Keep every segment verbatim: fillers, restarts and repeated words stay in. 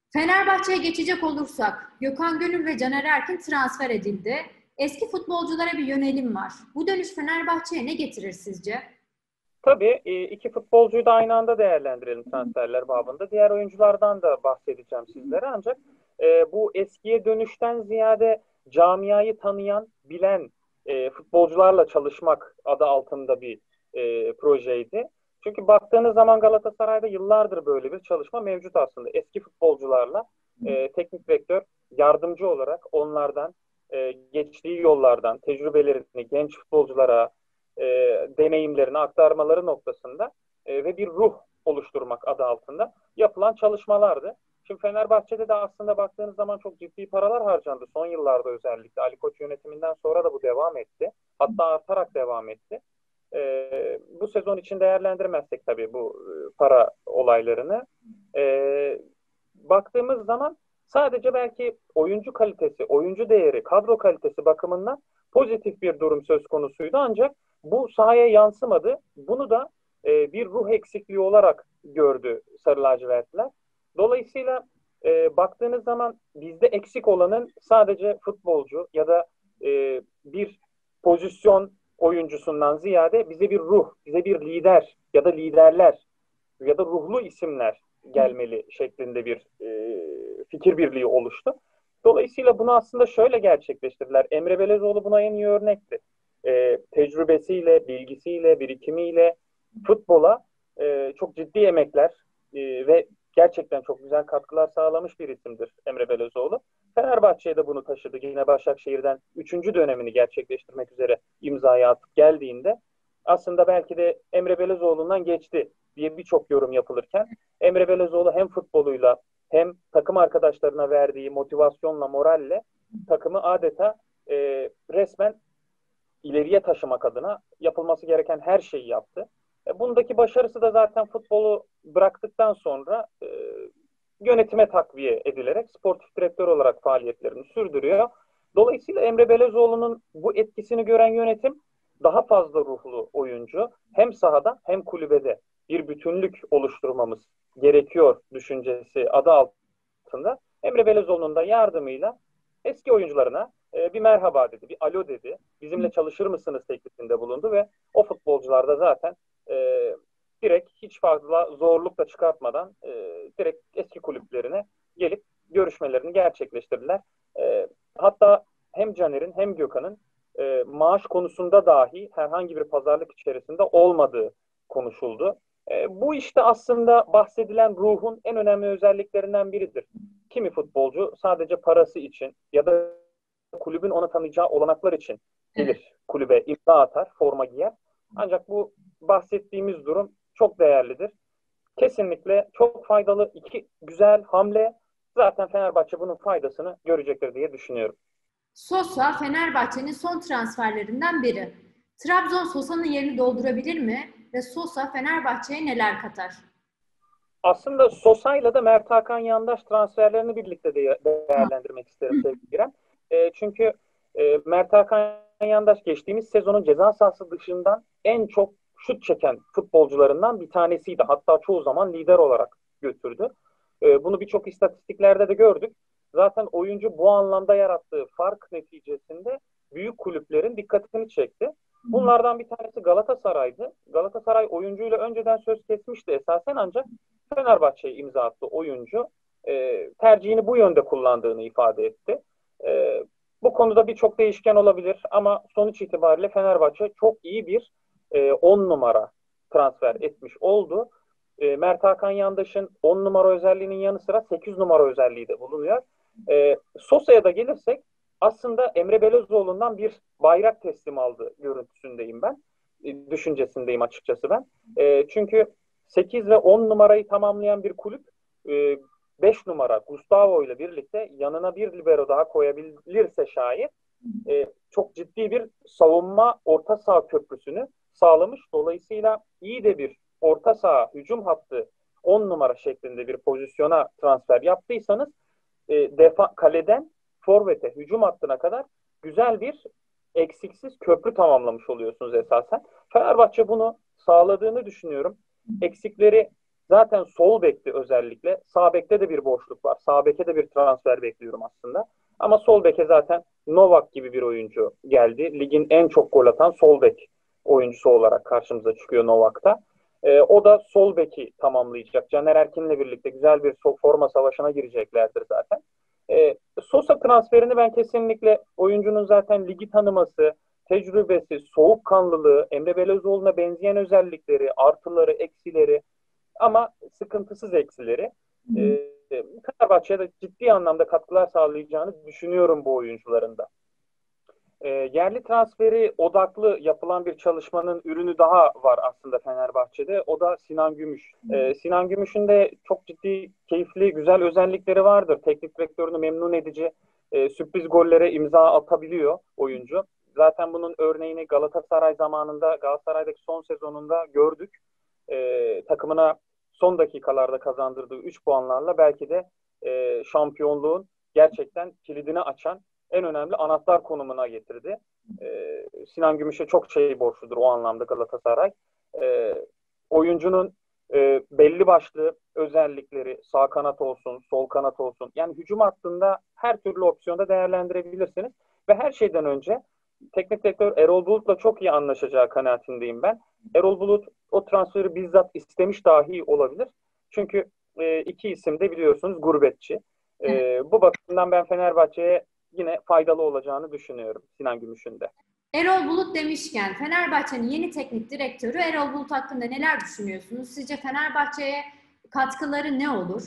Fenerbahçe'ye geçecek olursak, Gökhan Gönül ve Caner Erkin transfer edildi. Eski futbolculara bir yönelim var. Bu dönüş Fenerbahçe'ye ne getirir sizce? Tabii e, iki futbolcuyu da aynı anda değerlendirelim transferler babında. Diğer oyunculardan da bahsedeceğim sizlere ancak e, bu eskiye dönüşten ziyade camiayı tanıyan, bilen e, futbolcularla çalışmak adı altında bir e, projeydi. Çünkü baktığınız zaman Galatasaray'da yıllardır böyle bir çalışma mevcut aslında. Eski futbolcularla e, teknik direktör yardımcı olarak onlardan e, geçtiği yollardan, tecrübelerini genç futbolculara, e, deneyimlerini aktarmaları noktasında e, ve bir ruh oluşturmak adı altında yapılan çalışmalardı. Şimdi Fenerbahçe'de de aslında baktığınız zaman çok ciddi paralar harcandı. Son yıllarda özellikle Ali Koç yönetiminden sonra da bu devam etti. Hatta artarak devam etti. E, bu sezon için değerlendirmezsek tabii bu e, para olaylarını. E, baktığımız zaman sadece belki oyuncu kalitesi, oyuncu değeri, kadro kalitesi bakımından pozitif bir durum söz konusuydu ancak bu sahaya yansımadı. Bunu da e, bir ruh eksikliği olarak gördü Sarı lacivertliler. Dolayısıyla e, baktığınız zaman bizde eksik olanın sadece futbolcu ya da e, bir pozisyon oyuncusundan ziyade bize bir ruh, bize bir lider ya da liderler ya da ruhlu isimler gelmeli şeklinde bir e, fikir birliği oluştu. Dolayısıyla bunu aslında şöyle gerçekleştirdiler. Emre Belezoğlu buna en iyi örnekti. E, tecrübesiyle, bilgisiyle, birikimiyle futbola e, çok ciddi emekler e, ve gerçekten çok güzel katkılar sağlamış bir isimdir Emre Belezoğlu. Fenerbahçe'ye de bunu taşıdı. Yine Başakşehir'den üçüncü dönemini gerçekleştirmek üzere imzayı atıp geldiğinde aslında belki de Emre Belezoğlu'ndan geçti diye birçok yorum yapılırken Emre Belezoğlu hem futboluyla hem takım arkadaşlarına verdiği motivasyonla, moralle takımı adeta e, resmen ileriye taşımak adına yapılması gereken her şeyi yaptı. E, bundaki başarısı da zaten futbolu bıraktıktan sonra e, yönetime takviye edilerek sportif direktör olarak faaliyetlerini sürdürüyor. Dolayısıyla Emre Belezoğlu'nun bu etkisini gören yönetim daha fazla ruhlu oyuncu hem sahada hem kulübede bir bütünlük oluşturmamız gerekiyor düşüncesi adı altında Emre Belezoğlu'nun da yardımıyla eski oyuncularına e, bir merhaba dedi, bir alo dedi. Bizimle çalışır mısınız teklifinde bulundu ve o futbolcular da zaten e, direkt hiç fazla zorluk da çıkartmadan e, direkt eski kulüplerine gelip görüşmelerini gerçekleştirdiler. E, hatta hem Caner'in hem Gökhan'ın e, maaş konusunda dahi herhangi bir pazarlık içerisinde olmadığı konuşuldu. E, bu işte aslında bahsedilen ruhun en önemli özelliklerinden biridir. Kimi futbolcu sadece parası için ya da kulübün ona tanıyacağı olanaklar için gelir kulübe imza atar, forma giyer. Ancak bu bahsettiğimiz durum çok değerlidir. Kesinlikle çok faydalı iki güzel hamle. Zaten Fenerbahçe bunun faydasını görecektir diye düşünüyorum. Sosa, Fenerbahçe'nin son transferlerinden biri. Trabzon Sosa'nın yerini doldurabilir mi? Ve Sosa Fenerbahçe'ye neler katar? Aslında Sosa'yla da Mert Hakan Yandaş transferlerini birlikte de değerlendirmek isterim sevgili İrem. E, çünkü e, Mert Hakan Yandaş geçtiğimiz sezonun ceza sahası dışından en çok şut çeken futbolcularından bir tanesiydi. Hatta çoğu zaman lider olarak götürdü. E, bunu birçok istatistiklerde de gördük. Zaten oyuncu bu anlamda yarattığı fark neticesinde büyük kulüplerin dikkatini çekti. Bunlardan bir tanesi Galatasaray'dı. Galatasaray oyuncuyla önceden söz kesmişti esasen ancak Fenerbahçe'ye imza attı oyuncu. E, tercihini bu yönde kullandığını ifade etti. E, bu konuda birçok değişken olabilir ama sonuç itibariyle Fenerbahçe çok iyi bir e, on numara transfer etmiş oldu. E, Mert Hakan Yandaş'ın on numara özelliğinin yanı sıra sekiz numara özelliği de bulunuyor. E, Sosa'ya da gelirsek aslında Emre Belözoğlu'ndan bir bayrak teslim aldı görüntüsündeyim ben. E, düşüncesindeyim açıkçası ben. E, çünkü sekiz ve on numarayı tamamlayan bir kulüp e, beş numara Gustavo ile birlikte yanına bir libero daha koyabilirse şayet e, çok ciddi bir savunma orta saha köprüsünü sağlamış. Dolayısıyla iyi de bir orta saha hücum hattı on numara şeklinde bir pozisyona transfer yaptıysanız e, defa, kaleden forvete hücum hattına kadar güzel bir eksiksiz köprü tamamlamış oluyorsunuz esasen. Fenerbahçe bunu sağladığını düşünüyorum. Eksikleri Zaten sol bekti özellikle. Sağ bekte de bir boşluk var. Sağ beke de bir transfer bekliyorum aslında. Ama sol beke zaten Novak gibi bir oyuncu geldi. Ligin en çok gol atan sol bek oyuncusu olarak karşımıza çıkıyor Novak'ta. Ee, o da sol beki tamamlayacak. Caner Erkin'le birlikte güzel bir forma savaşına gireceklerdir zaten. Ee, Sosa transferini ben kesinlikle oyuncunun zaten ligi tanıması, tecrübesi, soğukkanlılığı, Emre Belözoğlu'na benzeyen özellikleri, artıları, eksileri ama sıkıntısız eksileri e, Fenerbahçe'ye de ciddi anlamda katkılar sağlayacağını düşünüyorum bu oyuncuların da. E, yerli transferi odaklı yapılan bir çalışmanın ürünü daha var aslında Fenerbahçe'de. O da Sinan Gümüş. E, Sinan Gümüş'ün de çok ciddi, keyifli, güzel özellikleri vardır. Teknik direktörünü memnun edici e, sürpriz gollere imza atabiliyor oyuncu. Zaten bunun örneğini Galatasaray zamanında, Galatasaray'daki son sezonunda gördük. E, takımına son dakikalarda kazandırdığı üç puanlarla belki de e, şampiyonluğun gerçekten kilidini açan en önemli anahtar konumuna getirdi. Ee, Sinan Gümüş'e çok şey borçludur o anlamda Galatasaray. Ee, oyuncunun e, belli başlı özellikleri, sağ kanat olsun, sol kanat olsun, yani hücum hattında her türlü opsiyonda değerlendirebilirsiniz. Ve her şeyden önce teknik direktör Erol Bulut'la çok iyi anlaşacağı kanaatindeyim ben. Erol Bulut o transferi bizzat istemiş dahi olabilir. Çünkü e, iki isim de biliyorsunuz gurbetçi. E, bu bakımdan ben Fenerbahçe'ye yine faydalı olacağını düşünüyorum Sinan Gümüş'ün de. Erol Bulut demişken Fenerbahçe'nin yeni teknik direktörü Erol Bulut hakkında neler düşünüyorsunuz? Sizce Fenerbahçe'ye katkıları ne olur?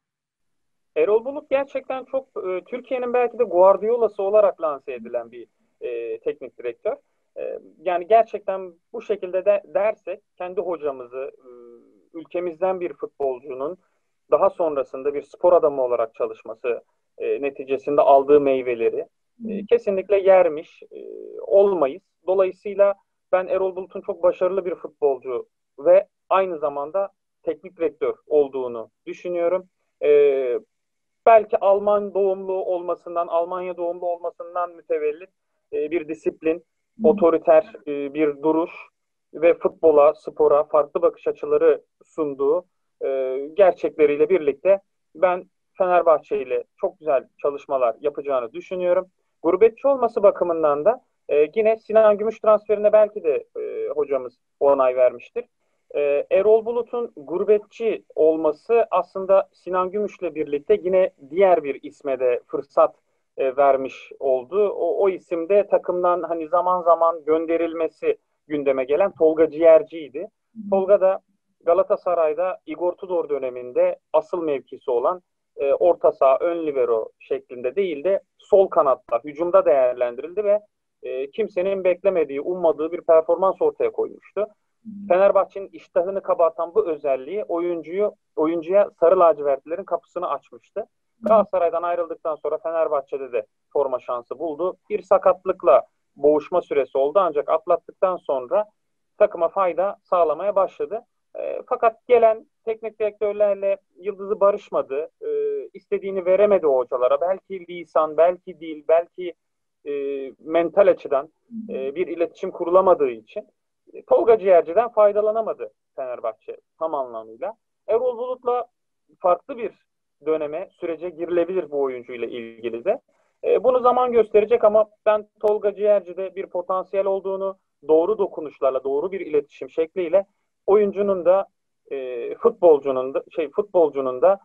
Erol Bulut gerçekten çok e, Türkiye'nin belki de Guardiola'sı olarak lanse edilen bir e, teknik direktör. E, yani gerçekten bu şekilde de dersek kendi hocamızı, e, ülkemizden bir futbolcunun daha sonrasında bir spor adamı olarak çalışması e, neticesinde aldığı meyveleri e, kesinlikle yermiş e, olmayız. Dolayısıyla ben Erol Bulut'un çok başarılı bir futbolcu ve aynı zamanda teknik direktör olduğunu düşünüyorum. E, belki Alman doğumlu olmasından, Almanya doğumlu olmasından mütevellit e, bir disiplin, otoriter e, bir duruş ve futbola, spora farklı bakış açıları sunduğu e, gerçekleriyle birlikte ben Fenerbahçe ile çok güzel çalışmalar yapacağını düşünüyorum. Gurbetçi olması bakımından da e, yine Sinan Gümüş transferine belki de e, hocamız onay vermiştir. Ee, Erol Bulut'un gurbetçi olması aslında Sinan Gümüş'le birlikte yine diğer bir isme de fırsat e, vermiş oldu. O, o isimde takımdan hani zaman zaman gönderilmesi gündeme gelen Tolga Ciğerci'ydi. Tolga da Galatasaray'da Igor Tudor döneminde asıl mevkisi olan e, orta saha, ön libero şeklinde değil de sol kanatta, hücumda değerlendirildi ve e, kimsenin beklemediği, ummadığı bir performans ortaya koymuştu. Fenerbahçe'nin iştahını kabartan bu özelliği oyuncuyu oyuncuya sarı lacivertlilerin kapısını açmıştı. Galatasaray'dan ayrıldıktan sonra Fenerbahçe'de de forma şansı buldu. Bir sakatlıkla boğuşma süresi oldu ancak atlattıktan sonra takıma fayda sağlamaya başladı. E, fakat gelen teknik direktörlerle yıldızı barışmadı. E, istediğini veremedi o hocalara. Belki lisan, belki dil, belki e, mental açıdan e, bir iletişim kurulamadığı için Tolga Ciğerci'den faydalanamadı Fenerbahçe tam anlamıyla. Erol Bulut'la farklı bir döneme, sürece girilebilir bu oyuncuyla ilgili de. E, bunu zaman gösterecek ama ben Tolga Ciğerci'de bir potansiyel olduğunu, doğru dokunuşlarla, doğru bir iletişim şekliyle oyuncunun da e, futbolcunun da şey futbolcunun da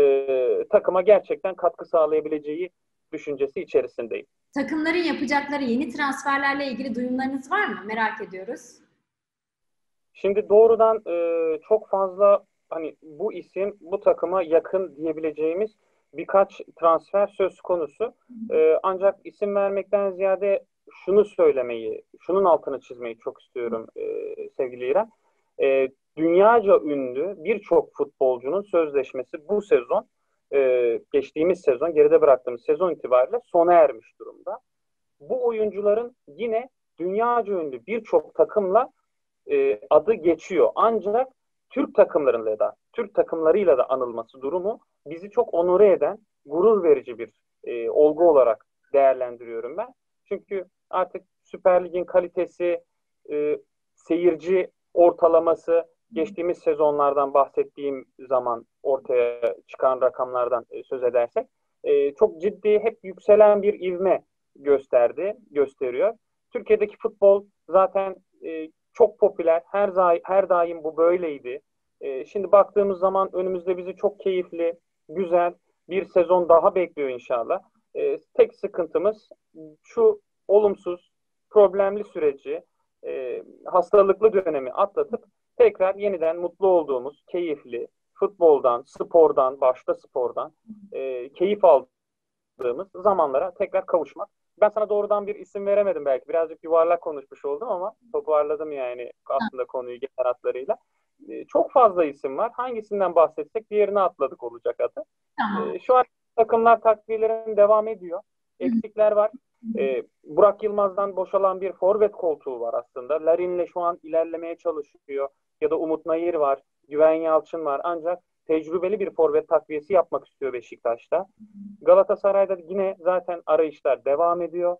e, takıma gerçekten katkı sağlayabileceği düşüncesi içerisindeyim. Takımların yapacakları yeni transferlerle ilgili duyumlarınız var mı? Merak ediyoruz. Şimdi doğrudan e, çok fazla hani bu isim bu takıma yakın diyebileceğimiz birkaç transfer söz konusu. E, ancak isim vermekten ziyade şunu söylemeyi, şunun altını çizmeyi çok istiyorum e, sevgili İrem. E, dünyaca ünlü birçok futbolcunun sözleşmesi bu sezon, e, geçtiğimiz sezon, geride bıraktığımız sezon itibariyle sona ermiş durumda. Bu oyuncuların yine dünyaca ünlü birçok takımla e, adı geçiyor. Ancak Türk takımlarıyla da Türk takımlarıyla da anılması durumu bizi çok onure eden, gurur verici bir e, olgu olarak değerlendiriyorum ben. Çünkü artık Süper Lig'in kalitesi, e, seyirci ortalaması geçtiğimiz sezonlardan bahsettiğim zaman ortaya çıkan rakamlardan e, söz edersek e, çok ciddi, hep yükselen bir ivme gösterdi, gösteriyor. Türkiye'deki futbol zaten e, çok popüler. Her, her daim bu böyleydi. E, şimdi baktığımız zaman önümüzde bizi çok keyifli, güzel bir sezon daha bekliyor inşallah. E, tek sıkıntımız şu olumsuz, problemli süreci, e, hastalıklı dönemi atlatıp tekrar yeniden mutlu olduğumuz, keyifli, futboldan, spordan, başta spordan e, keyif aldığımız zamanlara tekrar kavuşmak. Ben sana doğrudan bir isim veremedim belki. Birazcık yuvarlak konuşmuş oldum ama toparladım yani aslında konuyu genel hatlarıyla. E, çok fazla isim var. Hangisinden bahsetsek diğerini atladık olacak adı. Tamam. E, şu an takımlar takviyelerin devam ediyor. Eksikler var. E, Burak Yılmaz'dan boşalan bir forvet koltuğu var aslında. Larin'le şu an ilerlemeye çalışıyor. Ya da Umut Nayır var. Güven Yalçın var. Ancak tecrübeli bir forvet takviyesi yapmak istiyor Beşiktaş'ta. Galatasaray'da yine zaten arayışlar devam ediyor.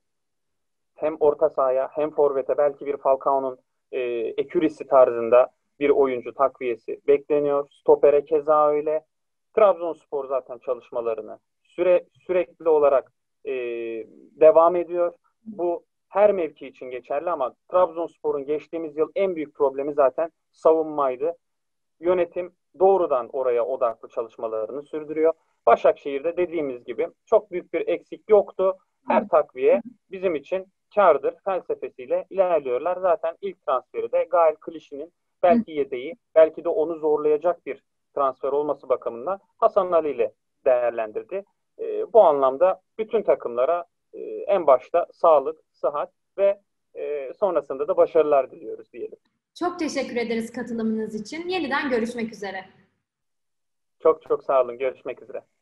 Hem orta sahaya hem forvete belki bir Falcao'nun e, ekürisi tarzında bir oyuncu takviyesi bekleniyor. Stopere keza öyle. Trabzonspor zaten çalışmalarını süre sürekli olarak e, devam ediyor. Bu her mevki için geçerli ama Trabzonspor'un geçtiğimiz yıl en büyük problemi zaten savunmaydı. Yönetim doğrudan oraya odaklı çalışmalarını sürdürüyor. Başakşehir'de dediğimiz gibi çok büyük bir eksik yoktu. Her takviye bizim için kârdır felsefesiyle ilerliyorlar. Zaten ilk transferi de Gael Klişi'nin belki yedeği, belki de onu zorlayacak bir transfer olması bakımından Hasan Ali ile değerlendirdi. E, bu anlamda bütün takımlara e, en başta sağlık, sıhhat ve e, sonrasında da başarılar diliyoruz diyelim. Çok teşekkür ederiz katılımınız için. Yeniden görüşmek üzere. Çok çok sağ olun. Görüşmek üzere.